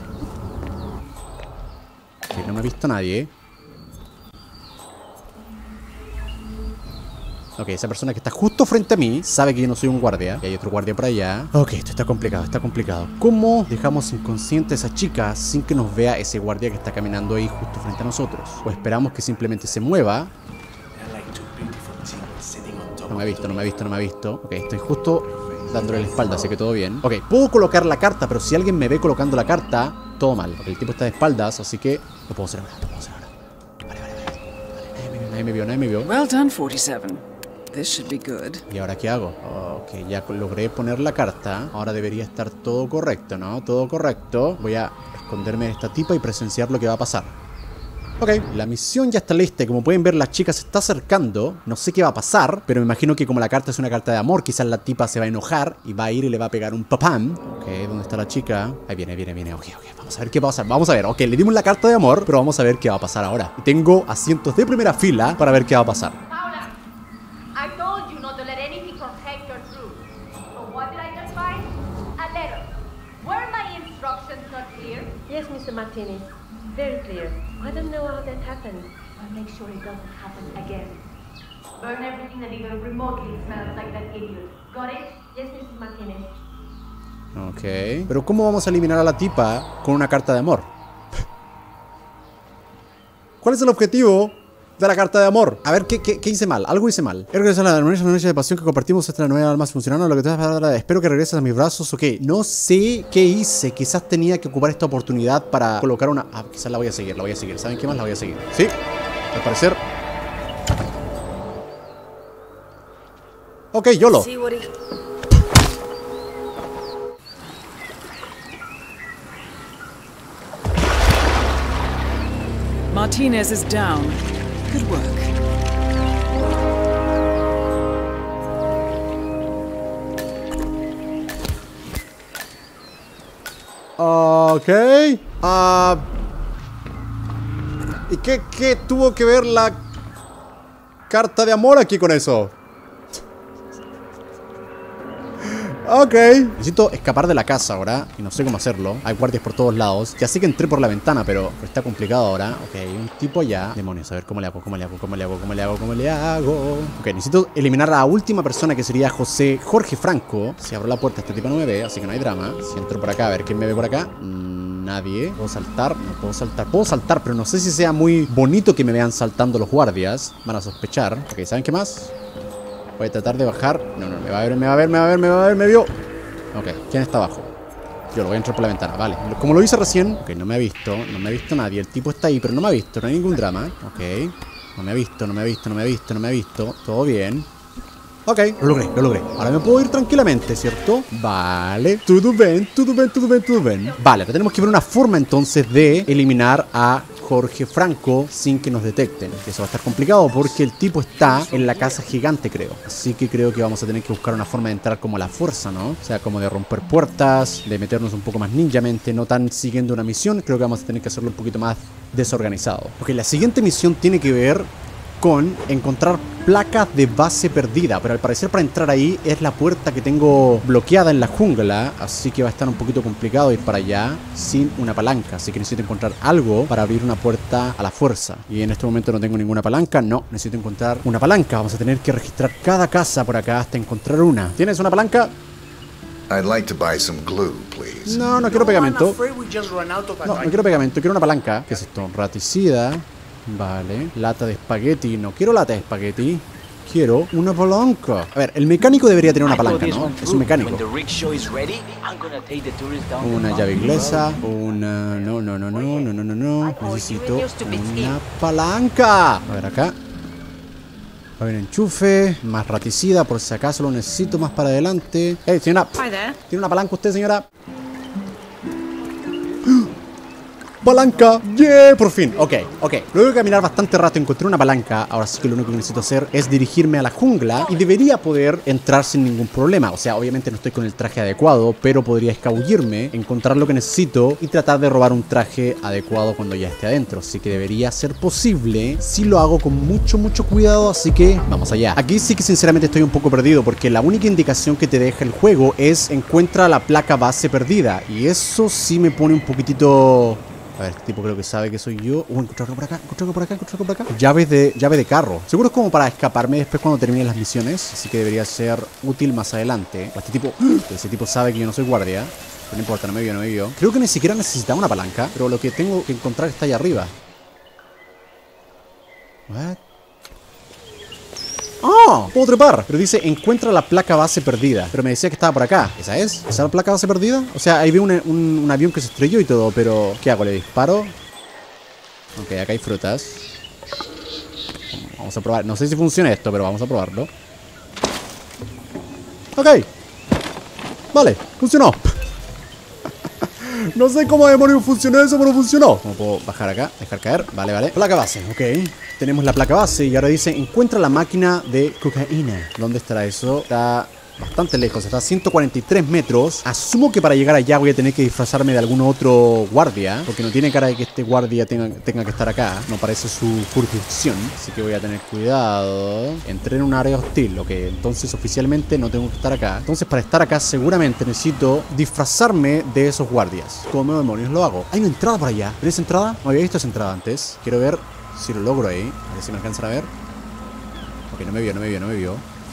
Vale. Que no me ha visto nadie. Ok, esa persona que está justo frente a mí sabe que yo no soy un guardia. Y hay otro guardia por allá. Ok, esto está complicado. ¿Cómo dejamos inconsciente a esa chica sin que nos vea ese guardia que está caminando ahí justo frente a nosotros? O esperamos que simplemente se mueva. No me ha visto. Ok, estoy justo dándole la espalda, así que todo bien. Ok, puedo colocar la carta, pero si alguien me ve colocando la carta, todo mal. Okay, el tipo está de espaldas, así que lo puedo hacer ahora. Vale. Nadie me vio. Well done, 47. This should be good. ¿Y ahora qué hago? Ok, ya logré poner la carta. Ahora debería estar todo correcto, ¿no? Todo correcto. Voy a esconderme de esta tipa y presenciar lo que va a pasar. Ok, la misión ya está lista y como pueden ver la chica se está acercando. No sé qué va a pasar, pero me imagino que como la carta es una carta de amor, quizás la tipa se va a enojar y va a ir y le va a pegar un papán. Ok, ¿dónde está la chica? Ahí viene. Ok, vamos a ver qué va a pasar. Vamos a ver, ok, le dimos la carta de amor, pero vamos a ver qué va a pasar ahora. Y tengo asientos de primera fila para ver qué va a pasar. Paula, I told you not to let anything from Hector through. So what did I just find? A letter. Were my instructions not clear? Yes, Mr. Martinez. Very clear. I don't know how that happened. I'll make sure it doesn't happen again. Burn everything that even remotely smells like that idiot. Got it? Yes, Mrs. Martinez. Ok. Pero ¿cómo vamos a eliminar a la tipa con una carta de amor? ¿Cuál es el objetivo de la carta de amor? A ver, ¿qué hice mal? Algo hice mal. He regresado a la noche de pasión que compartimos. Esta es la nueva alma funcionando. Lo que te vas a dar, espero que regreses a mis brazos. Ok, no sé qué hice. Quizás tenía que ocupar esta oportunidad para colocar una... quizás la voy a seguir. ¿Saben qué más? La voy a seguir. Sí, al parecer. Ok, YOLO. Martinez is down. Good work. Ok. ¿Y qué tuvo que ver la carta de amor aquí con eso? Ok. Necesito escapar de la casa ahora. Y no sé cómo hacerlo. Hay guardias por todos lados. Ya sé que entré por la ventana, pero está complicado ahora. Ok, hay un tipo allá. Demonios, a ver cómo le hago, cómo le hago, cómo le hago, cómo le hago, cómo le hago. Ok, necesito eliminar a la última persona, que sería Jorge Franco. Si abro la puerta, este tipo no me ve, así que no hay drama. Si entro por acá, a ver quién me ve por acá. Nadie. ¿Puedo saltar? No puedo saltar. Puedo saltar, pero no sé si sea muy bonito que me vean saltando los guardias. Van a sospechar. Ok, ¿saben qué más? Voy a tratar de bajar. No, me va a ver, me va a ver, me va a ver, me va a ver, me vio. Ok, ¿quién está abajo? Yo lo voy a entrar por la ventana, vale. Como lo hice recién. Ok, no me ha visto nadie. El tipo está ahí, pero no me ha visto, no hay ningún drama. Ok. No me ha visto. Todo bien. Ok, lo logré. Ahora me puedo ir tranquilamente, ¿cierto? Vale, todo bien. Vale, ahora tenemos que ver una forma entonces de eliminar a Jorge Franco sin que nos detecten. Eso va a estar complicado porque el tipo está en la casa gigante, creo. Así que creo que vamos a tener que buscar una forma de entrar como a la fuerza, ¿no? O sea, como de romper puertas, de meternos un poco más ninjamente, no tan siguiendo una misión. Creo que vamos a tener que hacerlo un poquito más desorganizado. Ok, la siguiente misión tiene que ver con encontrar placas de base perdida, pero al parecer para entrar ahí es la puerta que tengo bloqueada en la jungla, así que va a estar un poquito complicado ir para allá sin una palanca, así que necesito encontrar algo para abrir una puerta a la fuerza, y en este momento no tengo ninguna palanca. No, necesito encontrar una palanca. Vamos a tener que registrar cada casa por acá hasta encontrar una. ¿Tienes una palanca? I'd like to buy some glue, please. No quiero pegamento. No quiero pegamento, quiero una palanca. ¿Qué es esto? Raticida. Vale, lata de espagueti. No quiero lata de espagueti. Quiero una palanca. A ver, el mecánico debería tener una palanca, ¿no? Es un mecánico. Una llave inglesa. Una... No. Necesito una palanca. A ver, acá. Hay un enchufe. Más raticida, por si acaso lo necesito más para adelante. Hey, señora. ¿Tiene una palanca usted, señora? ¡Palanca! ¡Yeah! Por fin. Ok. Luego de caminar bastante rato encontré una palanca. Ahora sí que lo único que necesito hacer es dirigirme a la jungla y debería poder entrar sin ningún problema. O sea, obviamente no estoy con el traje adecuado, pero podría escabullirme, encontrar lo que necesito y tratar de robar un traje adecuado cuando ya esté adentro. Así que debería ser posible si lo hago con mucho cuidado. Así que vamos allá. Aquí sí que sinceramente estoy un poco perdido porque la única indicación que te deja el juego es encuentra la placa base perdida. Y eso sí me pone un poquitito... A ver, este tipo creo que sabe que soy yo. Encontré algo por acá. Llave de carro. Seguro es como para escaparme después cuando termine las misiones. Así que debería ser útil más adelante. Este tipo... Ese tipo sabe que yo no soy guardia. Pero no importa, no me vio. Creo que ni siquiera necesitaba una palanca. Pero lo que tengo que encontrar está allá arriba. What? ¡Oh! Puedo trepar. Pero dice, encuentra la placa base perdida. Pero me decía que estaba por acá. ¿Esa es? ¿Esa es la placa base perdida? O sea, ahí veo un avión que se estrelló y todo. Pero, ¿qué hago? ¿Le disparo? Ok, acá hay frutas. Vamos a probar. No sé si funciona esto, pero vamos a probarlo. Ok. Vale, funcionó. No sé cómo demonios funcionó eso, pero funcionó. ¿Cómo puedo bajar acá? Dejar caer. Vale. Placa base, ok. Tenemos la placa base y ahora dice, encuentra la máquina de cocaína. ¿Dónde estará eso? Está bastante lejos, está a 143 metros. Asumo que para llegar allá voy a tener que disfrazarme de algún otro guardia, porque no tiene cara de que este guardia tenga que estar acá. No parece su jurisdicción, así que voy a tener cuidado. Entré en un área hostil, ok. Entonces oficialmente no tengo que estar acá. Entonces para estar acá seguramente necesito disfrazarme de esos guardias. ¿Cómo demonios lo hago? Hay una entrada por allá. ¿Ves esa entrada? No había visto esa entrada antes. Quiero ver si lo logro ahí. A ver si me alcanzan a ver. Ok, no me vio.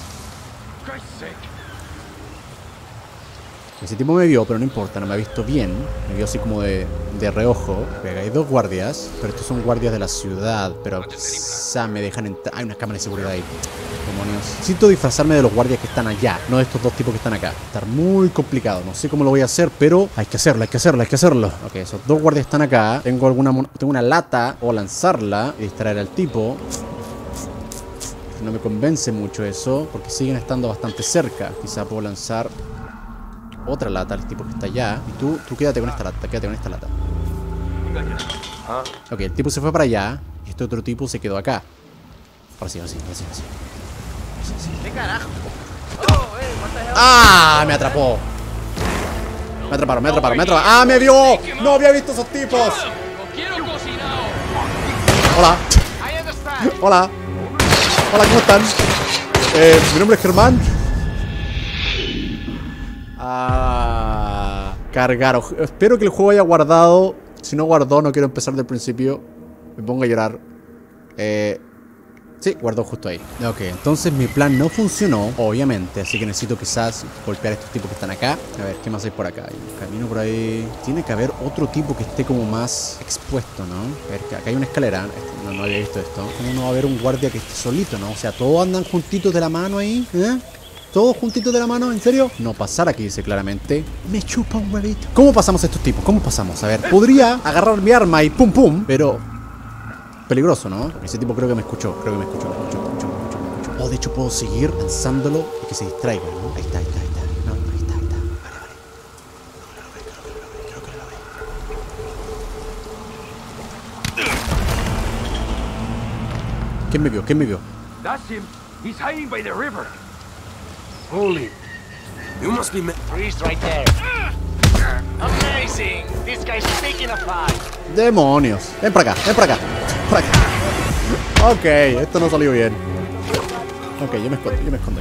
Ese tipo me vio, pero no importa, no me ha visto bien. Me vio así como de reojo. Hay dos guardias, pero estos son guardias de la ciudad. Pero quizá me dejan entrar. Hay una cámara de seguridad ahí. Demonios. Necesito disfrazarme de los guardias que están allá, no de estos dos tipos que están acá. Va a estar muy complicado, no sé cómo lo voy a hacer, pero hay que hacerlo. Ok, esos dos guardias están acá. Tengo una lata o lanzarla y distraer al tipo. No me convence mucho eso, porque siguen estando bastante cerca. Quizá puedo lanzar otra lata al tipo que está allá. Y tú quédate con esta lata, Ok, el tipo se fue para allá y este otro tipo se quedó acá. Ahora sí. ¿Qué carajo? ¡Ah! Me atrapó. Me atraparon. ¡Ah, me vio! ¡No había visto esos tipos! Hola, ¿cómo están? Mi nombre es Germán. Cargar. Espero que el juego haya guardado. Si no guardó, no quiero empezar del principio. Me pongo a llorar. Sí, guardó justo ahí. Ok, entonces mi plan no funcionó, obviamente. Así que necesito quizás golpear a estos tipos que están acá. A ver, ¿qué más hay por acá? Hay un camino por ahí. Tiene que haber otro tipo que esté como más expuesto, ¿no? A ver, acá hay una escalera. No había visto esto. ¿Cómo no va a haber un guardia que esté solito, no? O sea, todos andan juntitos de la mano ahí, ¿eh? ¿Todos juntitos de la mano? ¿En serio? No pasar aquí, dice claramente. Me chupa un huevito. ¿Cómo pasamos a estos tipos? ¿Cómo pasamos? A ver, podría agarrar mi arma y pum pum, pero... peligroso, ¿no? Ese tipo creo que me escuchó. Creo que me escuchó. Oh, de hecho puedo seguir lanzándolo y que se distraiga, ¿no? Ahí está. No, ahí está. Vale. Creo que lo ve. ¿Quién me vio? That's him. He's hiding by the river. Holy. You must be... Freeze right there. Amazing. This guy's taking a fight. ¡Demonios! Ven para acá. Ok, esto no salió bien. Ok, yo me escondo.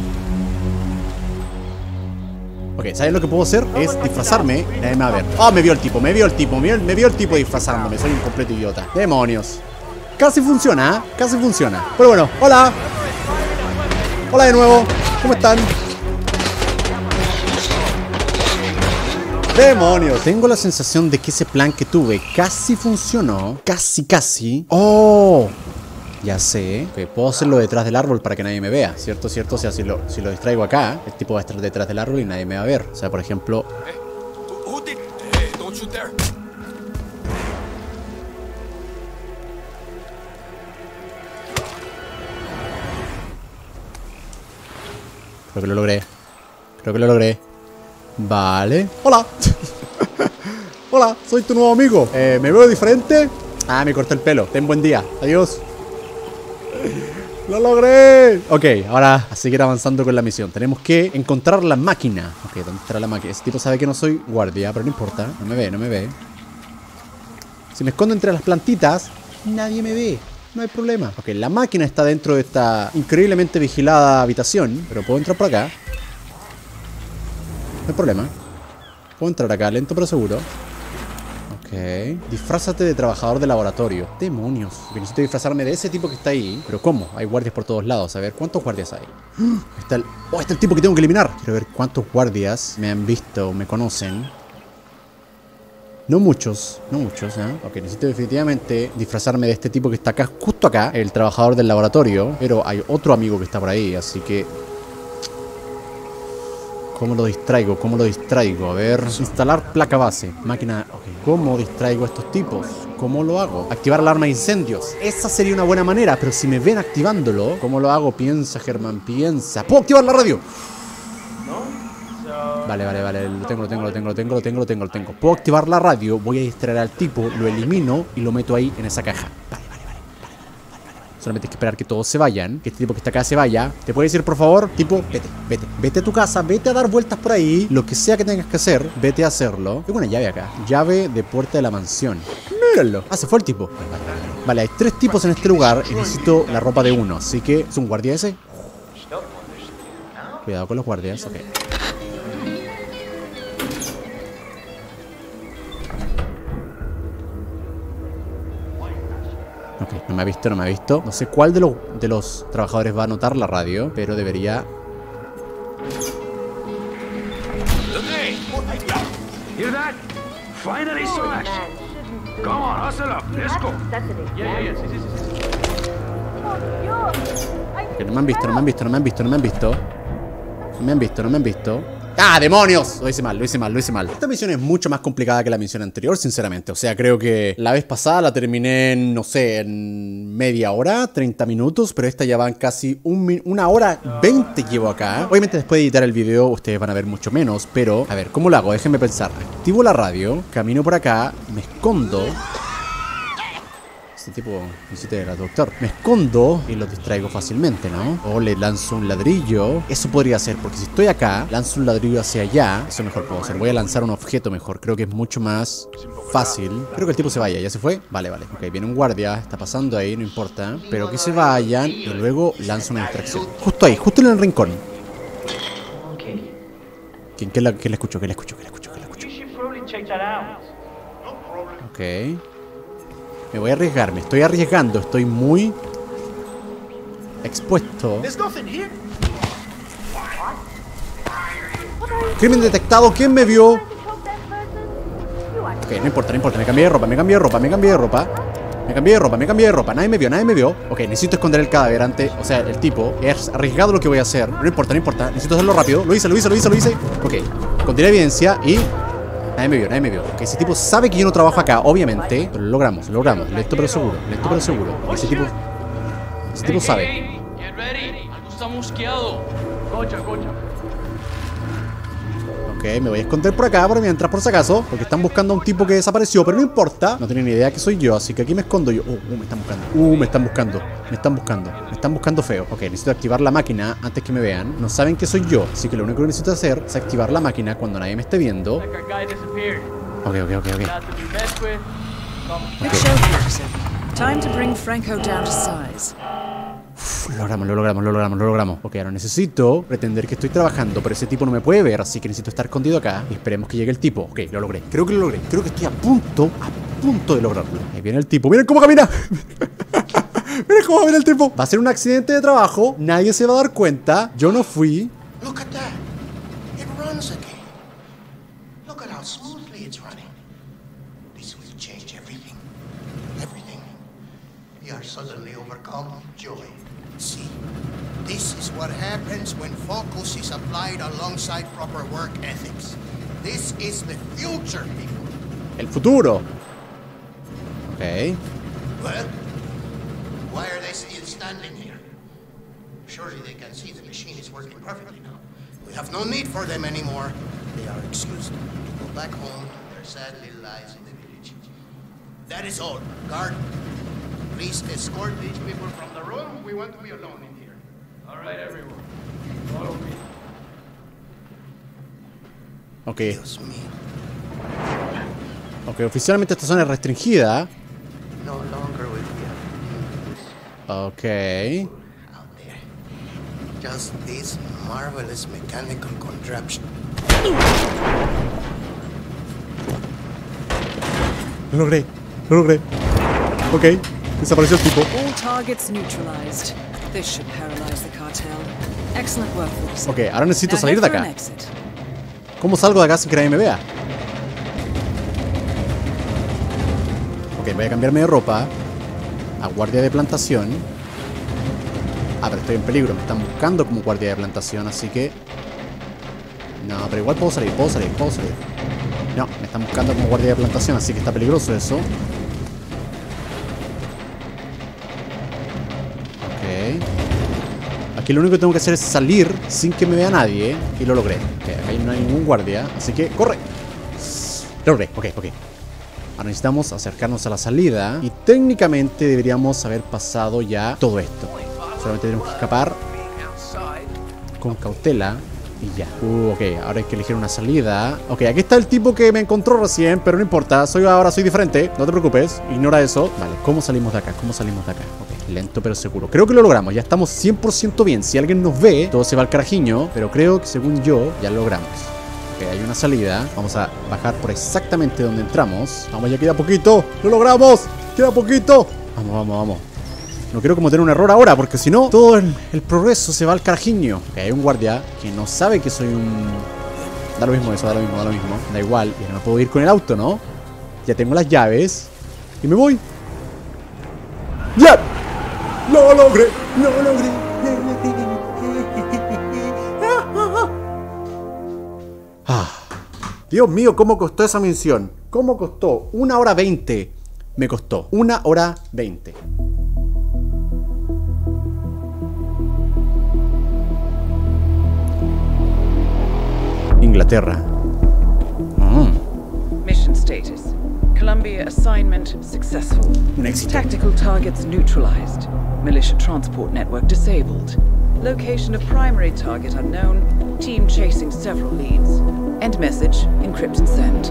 Ok, ¿sabes lo que puedo hacer? Es disfrazarme y nadie me va a ver. ¡Oh, me vio el tipo disfrazándome! Soy un completo idiota. ¡Demonios! Casi funciona, Pero bueno, ¡hola! ¡Hola de nuevo! ¿Cómo están? ¡Demonios! Tengo la sensación de que ese plan que tuve casi funcionó. Casi. ¡Oh! Ya sé. Okay, puedo hacerlo detrás del árbol para que nadie me vea. ¿Cierto? O sea, si lo distraigo acá, el tipo va a estar detrás del árbol y nadie me va a ver. O sea, por ejemplo... Creo que lo logré. Vale. ¡Hola! Hola, soy tu nuevo amigo. ¿Me veo diferente? Ah, me corté el pelo. Ten buen día. Adiós. ¡Lo logré! Ok, ahora a seguir avanzando con la misión. Tenemos que encontrar la máquina. Ok, ¿dónde estará la máquina? Ese tipo sabe que no soy guardia, pero no importa. No me ve. Si me escondo entre las plantitas, nadie me ve. No hay problema. Ok, la máquina está dentro de esta increíblemente vigilada habitación. Pero puedo entrar por acá. No hay problema. Puedo entrar acá, lento pero seguro. Ok. Disfrázate de trabajador de laboratorio. Demonios. Necesito disfrazarme de ese tipo que está ahí. Pero ¿cómo? Hay guardias por todos lados. A ver, ¿cuántos guardias hay? Está el tipo que tengo que eliminar. Quiero ver cuántos guardias me han visto, me conocen. No muchos, ¿eh? Ok, necesito definitivamente disfrazarme de este tipo que está acá, justo acá, el trabajador del laboratorio. Pero hay otro amigo que está por ahí, así que... ¿Cómo lo distraigo? A ver, instalar placa base. Máquina... Okay. ¿Cómo distraigo a estos tipos? ¿Cómo lo hago? Activar alarma de incendios. Esa sería una buena manera, pero si me ven activándolo... ¿Cómo lo hago? Piensa, Germán, piensa. ¡Puedo activar la radio! Vale. Lo tengo. Puedo activar la radio, voy a distraer al tipo, lo elimino y lo meto ahí en esa caja. Vale. Solamente hay que esperar que todos se vayan. Que este tipo que está acá se vaya. ¿Te puedes ir, por favor? Tipo, vete a tu casa, vete a dar vueltas por ahí. Lo que sea que tengas que hacer, vete a hacerlo. Tengo una llave acá. Llave de puerta de la mansión. Míralo. Ah, se fue el tipo. Vale, hay 3 tipos en este lugar y necesito la ropa de uno. Así que, ¿es un guardia ese? Cuidado con los guardias, ok. Ok, no me ha visto. No sé cuál de los trabajadores va a notar la radio, pero debería... Hear that? Finally saw us. Come on, hustle up. Let's go. Yeah. Okay, no me han visto. ¡Ah, demonios! Lo hice mal. Esta misión es mucho más complicada que la misión anterior, sinceramente. O sea, creo que la vez pasada la terminé en, no sé, en media hora, 30 minutos. Pero esta ya van casi 1 hora 20 llevo acá. Obviamente después de editar el video ustedes van a ver mucho menos. Pero, a ver, ¿cómo lo hago? Déjenme pensar. Activo la radio, camino por acá, me escondo. Este tipo necesita el doctor. Me escondo y lo distraigo fácilmente, ¿no? O le lanzo un ladrillo. Eso podría ser, porque si estoy acá, lanzo un ladrillo hacia allá. Eso mejor puedo hacer. Voy a lanzar un objeto mejor. Creo que es mucho más fácil. Creo que el tipo se vaya. ¿Ya se fue? Vale. Ok, viene un guardia. Está pasando ahí, no importa. Pero que se vayan y luego lanzo una distracción. Justo ahí, justo en el rincón. ¿Quién la escuchó? ¿Quién la escuchó? Ok. Me voy a arriesgar, me estoy arriesgando. Estoy muy expuesto. Crimen detectado. ¿Quién me vio? Ok, no importa, no importa. Me cambié de ropa, me cambié de ropa, me cambié de ropa. Me cambié de ropa, me cambié de ropa. Nadie me vio, nadie me vio. Ok, necesito esconder el cadáver antes. O sea, el tipo. Es arriesgado lo que voy a hacer. No importa, no importa. Necesito hacerlo rápido. Lo hice. Ok. Escondí la evidencia y... Nadie me vio, nadie me vio. Ok, ese tipo sabe que yo no trabajo acá, obviamente. Pero lo logramos. Lento pero seguro. Ese tipo sabe. Algo está mosqueado. Ok, me voy a esconder por acá por mientras, por si acaso. Porque están buscando a un tipo que desapareció, pero no importa. No tienen ni idea que soy yo, así que aquí me escondo yo. Me están buscando. Me están buscando feo. Ok, necesito activar la máquina antes que me vean. No saben que soy yo, así que lo único que necesito hacer es activar la máquina cuando nadie me esté viendo. Ok. Time to bring Franco down to size. Lo logramos. Ok, ahora necesito pretender que estoy trabajando, pero ese tipo no me puede ver, así que necesito estar escondido acá y esperemos que llegue el tipo. Ok, lo logré. Creo que lo logré. Creo que estoy a punto de lograrlo. Ahí viene el tipo. ¡Miren cómo camina! ¡Miren cómo viene el tipo! Va a ser un accidente de trabajo. Nadie se va a dar cuenta. Yo no fui. Look at that. It runs again. Look at how smoothly it's running. This will change everything. Everything. We are suddenly overcome with joy. See, this is what happens when focus is applied alongside proper work ethics. This is the future, people. El futuro. Ok. Well, why are they still standing here? Surely they can see the machine is working perfectly now. We have no need for them anymore. They are excused to go back home to their sad little lives in the village. That is all. Guard, please escort these people from the room. We want to be alone in here. All right, everyone. Follow me. Ok. Dios mío. Ok, oficialmente esta zona es restringida. No longer will we have Ok. out there. Just this marvelous mechanical contraption. Lo logré. Ok. Desapareció el tipo. All targets neutralized. This should paralyze the cartel. Excellent work, Wilson. Ok, ahora necesito Now salir de head for acá. an exit. ¿Cómo salgo de acá sin que nadie me vea? Ok, voy a cambiarme de ropa. A guardia de plantación. Ah, pero estoy en peligro. Me están buscando como guardia de plantación, así que... No, pero igual puedo salir. No, me están buscando como guardia de plantación, así que está peligroso eso. Ok. Aquí lo único que tengo que hacer es salir sin que me vea nadie. Y lo logré. Ok, acá no hay ningún guardia, así que ¡corre! Lo logré, ok. Ahora necesitamos acercarnos a la salida. Y técnicamente deberíamos haber pasado ya todo esto. Solamente tenemos que escapar con cautela y ya. Ok, ahora hay que elegir una salida. Ok, aquí está el tipo que me encontró recién, pero no importa, ahora soy diferente. No te preocupes, ignora eso. Vale, ¿cómo salimos de acá? Ok, lento pero seguro. Creo que lo logramos, ya estamos 100% bien. Si alguien nos ve, todo se va al carajiño. Pero creo que según yo, ya lo logramos. Ok, hay una salida. Vamos a bajar por exactamente donde entramos. Vamos, ya queda poquito. ¡Lo logramos! ¡Queda poquito! Vamos. No quiero cometer un error ahora, porque si no, todo el progreso se va al carajiño. Ok, hay un guardia que no sabe que soy un... Da lo mismo eso, da lo mismo. Da igual, ya no me puedo ir con el auto, ¿no? Ya tengo las llaves. Y me voy. ¡Ya! ¡Lo logré! Dios mío, ¿cómo costó esa misión? ¿Cómo costó? 1 hora 20 me costó. 1 hora 20. Inglaterra. Mission status. Columbia assignment successful. Un éxito. Tactical targets neutralized. Militia transport network disabled. Location of primary target unknown. Team chasing several leads. End message. Encrypt and send.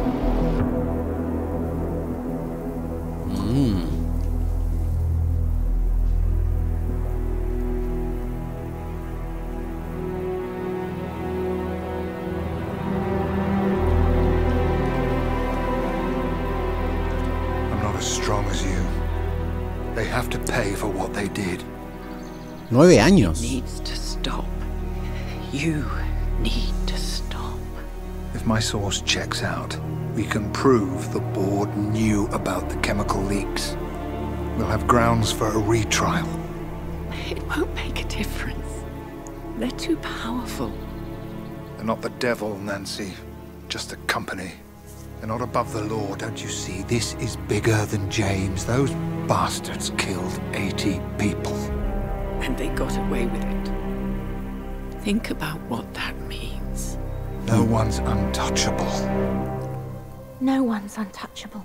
9 años. Needs to stop. You need to stop. If my source checks out, we can prove the board knew about the chemical leaks. We'll have grounds for a retrial. It won't make a difference. They're too powerful. They're not the devil, Nancy. Just a company. They're not above the law, don't you see? This is bigger than James. Those bastards killed 80 people. And they got away with it. Think about what that means. No one's untouchable. No one's untouchable.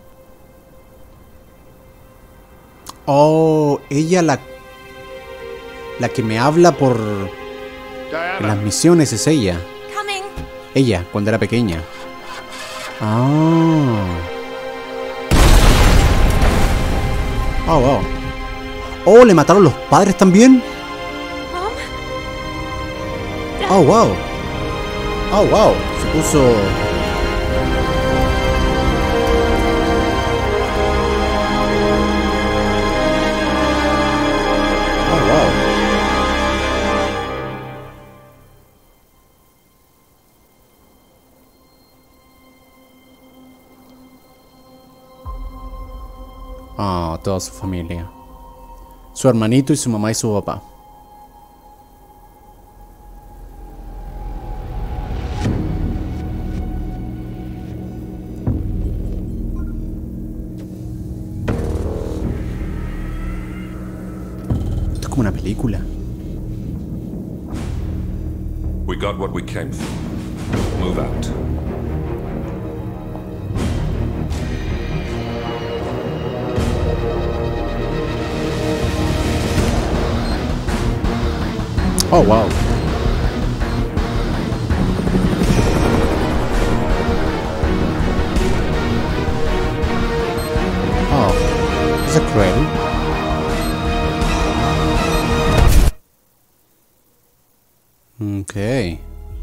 Oh, ella la que me habla por en las misiones es ella. Coming. Ella, cuando era pequeña. Ah. Oh, wow. Oh, ¿le mataron los padres también? Mom? Oh, wow. Oh, wow. Se puso... Oh, wow. Ah, toda su familia. Su hermanito y su mamá y su papá. Esto es como una película. We got what we came for. Move out. Oh, wow. Oh, is it cruel? Okay.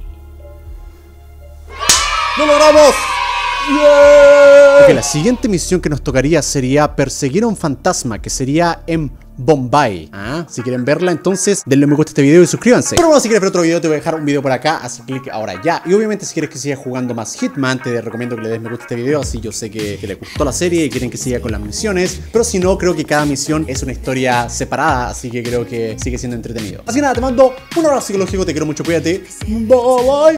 ¡Lo logramos! ¡Yeah! Ok, la siguiente misión que nos tocaría sería perseguir a un fantasma, que sería en Bombay. Si quieren verla, entonces denle un me gusta a este video y suscríbanse. Pero bueno, si quieres ver otro video, te voy a dejar un video por acá, haz clic ahora ya. Y obviamente si quieres que siga jugando más Hitman, te recomiendo que le des me gusta a este video, así yo sé que le gustó la serie y quieren que siga con las misiones. Pero si no, creo que cada misión es una historia separada, así que creo que sigue siendo entretenido. Así que nada, te mando un abrazo psicológico, te quiero mucho, cuídate. Bye bye.